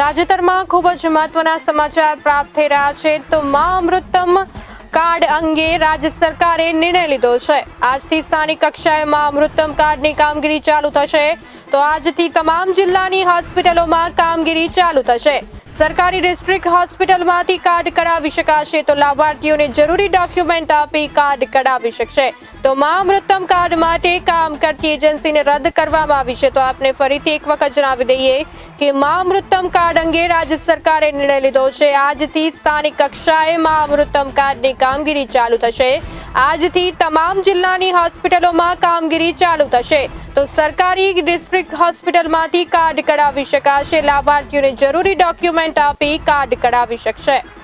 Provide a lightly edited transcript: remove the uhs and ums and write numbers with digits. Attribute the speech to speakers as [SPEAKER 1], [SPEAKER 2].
[SPEAKER 1] તાજેતરમાં ખૂબ જ મહત્વના સમાચાર પ્રાપ્ત થઈ રહ્યા છે તો મા અમૃતમ કાર્ડ અંગે રાજ્ય સરકારે નિર્ણય લીધો છે। આજથી સ્થાનિક કક્ષાએ મા અમૃતમ કાર્ડની કામગીરી ચાલુ થશે। તો આજથી તમામ જિલ્લાની હોસ્પિટલોમાં કામગીરી ચાલુ થશે। सरकारी डिस्ट्रिक्ट होस्पिटल में कार्ड कढ़ावी शकाशे तो लाभार्थीओं ने जरूरी डॉक्यूमेंट आपी कार्ड कढ़ावी शकशे। तो मां अमृतम कार्ड माटे काम करती एजेंसी ने रद्द करवामां आवी छे। तो आपने फरीथी एक वखत जणावी दईए कि मां अमृतम कार्ड अंगे राज्य सरकारे निर्णय लीधो छे। आजथी स्थानिक कक्षाए मां अमृतम कार्डनी कामगीरी चालू थशे। आजथी तमाम जिल्लानी होस्पिटलोमां कामगीरी चालू थशे। तो सरकारी डिस्ट्रिक्ट होस्पिटल में कार्ड कढ़ावी शकाशे। लाभार्थीओं ने जरूरी डॉक्यूमेंट आपी कार्ड कढ़ावी शकशे।